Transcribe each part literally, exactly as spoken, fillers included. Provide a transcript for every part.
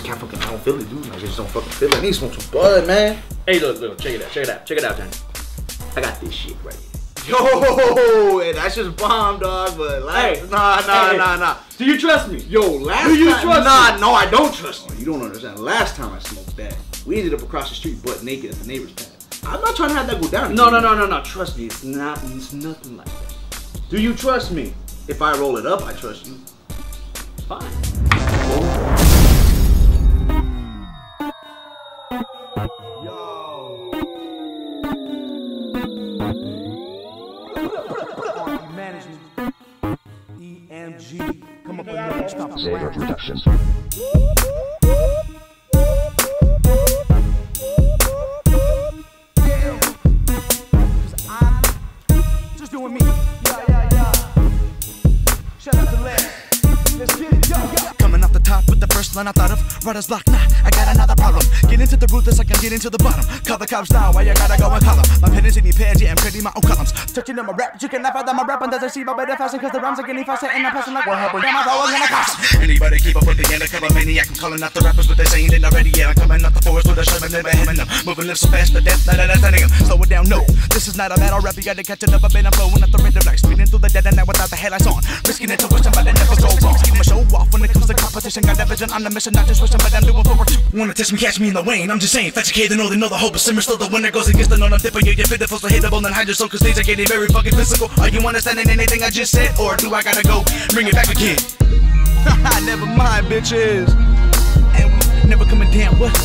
can't fucking, I don't feel it, dude. I just don't fucking feel it. I need to smoke some bud, man. Hey, look, look, check it out, check it out, check it out, Johnny. I got this shit right here. Yo, hey, that's just bomb, dog, but last, hey, nah, nah, hey, nah, nah. Do you trust me? Yo, last Do you time, trust nah, me? no, I don't trust you. You don't understand. Last time I smoked that, we ended up across the street butt naked at the neighbor's pad. I'm not trying to have that go down. No, no, no, no, no, trust me, it's not, it's nothing like that. Do you trust me? If I roll it up, I trust you. Fine. Management. E M G. Come up with your stop. Xavier Productions. Just doing me. Yeah, yeah, yeah. Shout out to Les. Let's get it, yo, yo. Coming off the top with the first line I thought of. Writer's block, nah, I got another problem. Get into the root, this I can get into the bottom. Call the cops now, why you gotta go and call them? My pen is in the page, yeah, I'm creating my own columns. Touching on my rap, you can laugh at my rap and doesn't see my better faster, cause the rhymes are getting faster and I'm passing like what happened. Damn, I thought I was gonna cost. Anybody keep up with the undercover maniac? I'm calling out the rappers, but they're saying it already. Yeah, I'm coming out the forest with a shove and never hitting them. Moving lips so fast, but that's not understanding them. Slow it down, no, this is not a battle rap, you gotta catch it up. I've been flowing at the rhythm like speeding through the dead and now without the headlights on. Risking it to push somebody never go wrong. I'ma show off when it comes to competition. Got that vision on the mission, not just wishing, but I'm doing for work. Wanna test me, catch me in the lane. I'm just saying, fetch a kid, they know they know the hope is simmer. Still the winner goes against the known I'm dipper. You're pitiful, so hittable and hide your soul, cause things are getting very fucking physical. Are you understanding anything I just said, or do I gotta go bring it back again? Haha, never mind, bitches. And we never coming down, what?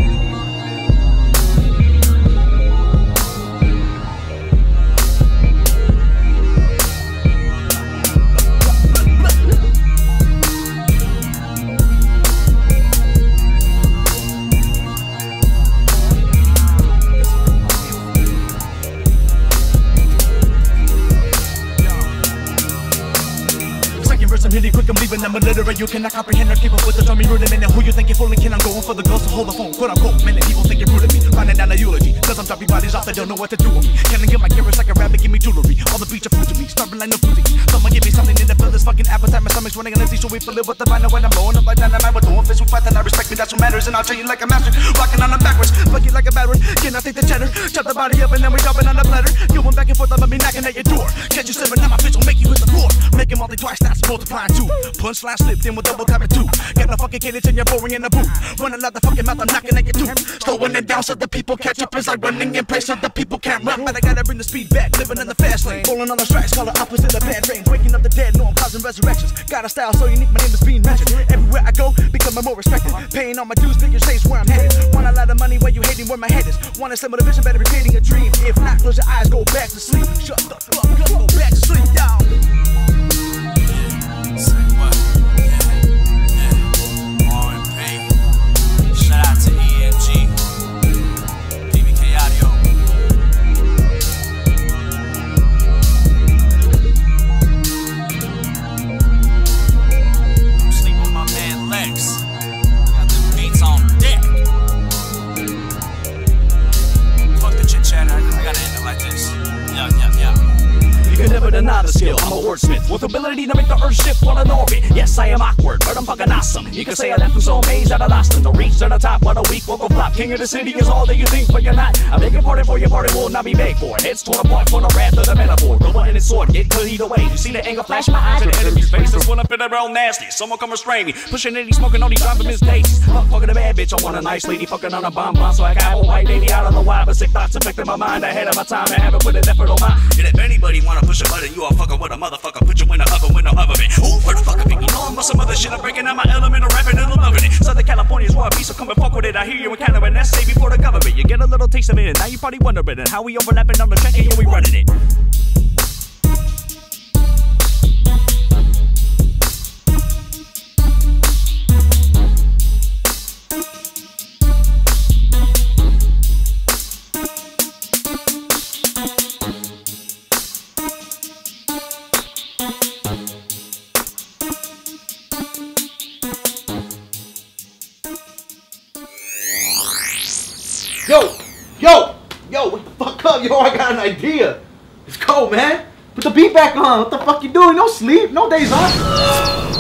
I'm really quick, I'm leaving them illiterate. You cannot comprehend or keep up with the dummy rooted in it. Who you think you're fooling? Can I'm going for the girls to hold the phone? Quote unquote, many people think you're rude to me. Running down a eulogy, cause I'm dropping bodies off, they don't know what to do with me. Can I get my carrots like a rabbit, give me jewelry? All the beach are food to me, starving like no food to eat. Someone give me something in the fill this fucking appetite. My stomach's running on empty, so we fill it with the vine. When I'm blowing up like dynamite, we're doing fish with fight, and I respect me, that's what matters. And I'll tell you like a master, rocking on them backwards, fuck you like a batter. Can I take the cheddar? Chop the body up and then we drop it on the platter. Going back and forth, I'm be knocking at your door. Catch you slipping, now my bitch will make you hit the floor. Make him multi twice, that's multiplying two. Punchline slipped in with double tap it two. Got no fucking cadence and you're boring in the booth. Running out the fucking mouth, I'm knocking at your tooth. Slowing it down so the people catch up. It's like running in place so the people can't run. But I gotta bring the speed back, living in the fast lane. Rolling on the strikes, call it opposite of bad rain. Waking up the dead, no I'm causing resurrections. Got a style so unique, my name is being mentioned. Everywhere I go, becoming more respected. Paying all my dues, bigger states where I'm headed. Want a lot of money where you hating where my head is. Want a similar vision, better be creating a dream. If not, close your eyes, go back to sleep. Shut the fuck up, go back to sleep, y'all. Another skill, I'm a wordsmith with ability to make the earth shift while in orbit. Yes, I am awkward, but I'm fucking awesome. You can say I left them so amazed that I lost them. To reach to the top, what a week will go flop. King of the city is all that you think, but you're not. I'm making party for your party, will not be made for. Heads toward a point for the wrath of the metaphor. Go on in his sword, get clear either way. You see the anger flash in my eyes to the enemy's face. That's when I'm feeling real nasty. Someone come restrain me. Pushing in, he's smoking on, he's driving his daisies. Fuck, fucking a bad bitch, I want a nice lady. Fucking on a bomb bomb, so I got a white lady out of the wide. But sick thoughts affecting my mind ahead of my time. I haven't put an effort on mine. And if anybody wanna push a button, you all fucking with a motherfucker, put you in the oven with no oven. Ooh, where the fuck of it? You know I'm some other shit. I'm breaking out my element of rapping and I'm loving it. Southern California is where I be, so come and fuck with it. I hear you in Canada and that's safe before the government. You get a little taste of it and now you probably wondering and how we overlapping on the track and yeah, we running it. Yo, yo, yo, what the fuck up, yo, I got an idea. Let's go, man. Put the beat back on. What the fuck you doing? No sleep, no days off.